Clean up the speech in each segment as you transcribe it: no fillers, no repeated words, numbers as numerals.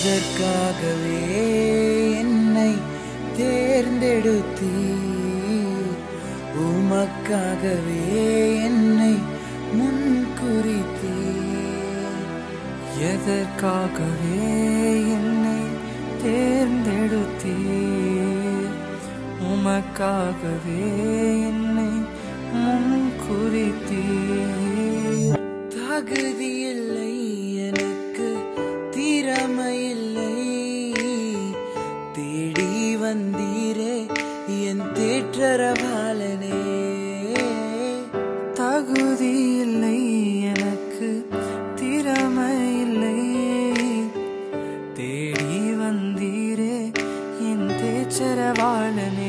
எதற்காகவே என்னை தேர்ந்தெடுத்தீர், உமக்காகவே என்னை முன்குறித்தீர். எதற்காகவே என்னை தேர்ந்தெடுத்தீர், உமக்காகவே என்னை முன்குறித்தீர். தகுதியில்லை எனக்கு, திறமையில்லை, தேடி வந்தீரே என் தேற்றரவாளனே. தகுதியில்லை எனக்கு, திறமையில்லை, தேடி வந்தீரே என் தேற்றரவாளனே.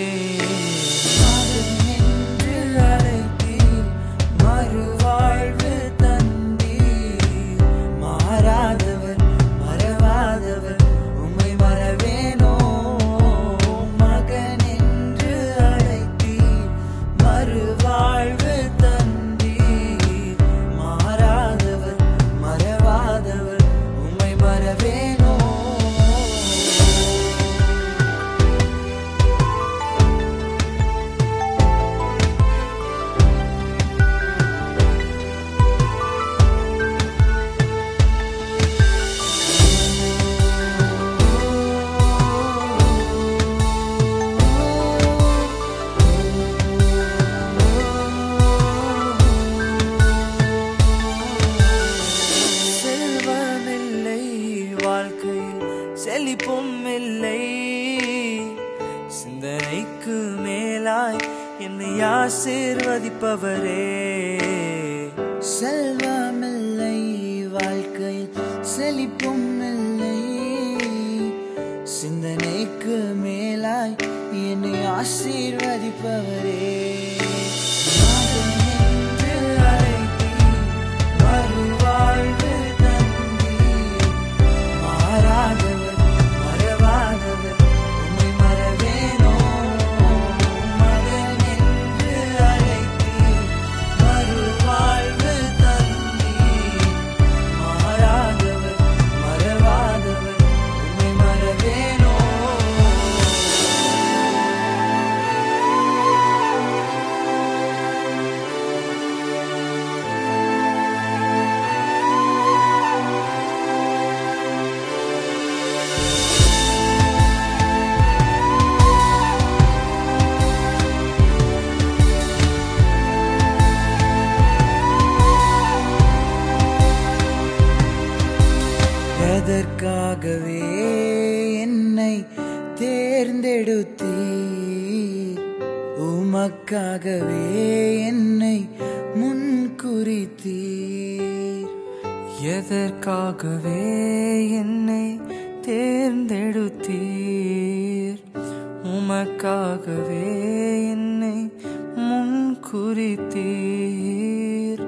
மறுவாழ்வு தந்தீர், மாறாதவர் மறவாதவர், உம்மை மறவேனோ. மகன் என்று அழைத்தீர், மறுவாழ்வு தந்தீர், மாறாதவர் மறவாதவர், உம்மை மறவேனோ. வாழ்க்கையில் செழிப்பும் இல்லை, சிந்தனைக்கு மேலாய் என்னை ஆசீர்வதிப்பவரே. செல்வமில்லை வாழ்க்கையில், செழிப்பும் இல்லை, சிந்தனைக்கு மேலாய் என்னை ஆசீர்வதிப்பவரே. மறுவாழ்வு தந்தீர், மாறாதவர் மறவாதவர், உம்மை மறவேனோ. மகன் என்று அழைத்தீர், மறுவாழ்வு தந்தீர், மாறாதவர் மறவாதவர், உம்மை மறவேனோ. எதற்காகவே என்னை தேர்ந்தெடுத்தீர், உமக்காகவே என்னை முன்குறித்தீர். எதற்காகவே என்னை தேர்ந்தெடுத்தீர், உமக்காகவே என்னை முன்குறித்தீர்.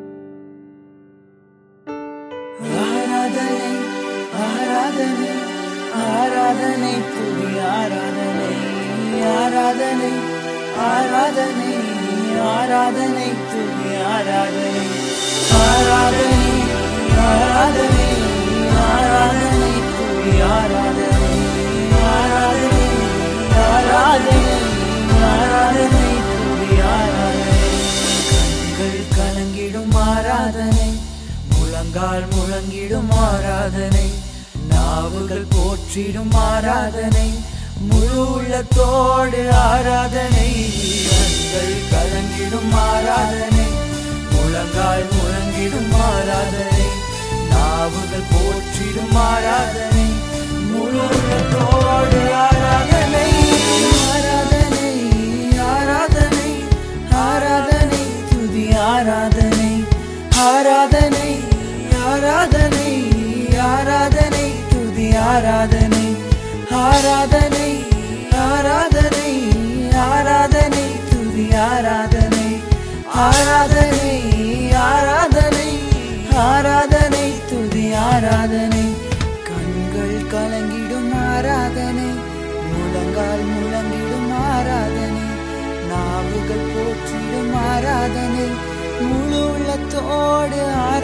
ஆராதனை ஆராதனை ஆராதனை துதி ஆராதனை, ஆராதனை ஆராதனை ஆராதனை துதி ஆராதனை, ஆராதனை ஆராதனை ஆராதனை துதி ஆராதனை, ஆராதனை ஆராதனை ஆராதனை துதி ஆராதனை. கண்கள் கலங்கிடும் ஆராதனை, முழங்கால் முழங்கிடும் ஆராதனை, நாவுகள் போற்றிடும் ஆராதனை, முழு உள்ளத்தோடு ஆராதனை. கண்கள் கலங்கிடும் ஆராதனை, முழங்கால் முழங்கிடும் ஆராதனை, நாவுகள் போற்றிடும் ஆராதனை, முழு உள்ளத்தோடு ஆராதனை. ஆராதனை ஆராதனை ஆராதனை துதி ஆராதனை, ஆராதனை ஆராதனை ஆராதனை துதி ஆராதனை, ஆராதனை ஆராதனை ஆராதனை துதி ஆராதனை, ஆராதனை ஆராதனை ஆராதனை துதி ஆராதனை. கண்கள் கலங்கிடும் ஆராதனை, முழங்கால் முழங்கிடும் ஆராதனை, நாவுகள் போற்றிடும் ஆராதனை, முழு உள்ளத்தோடு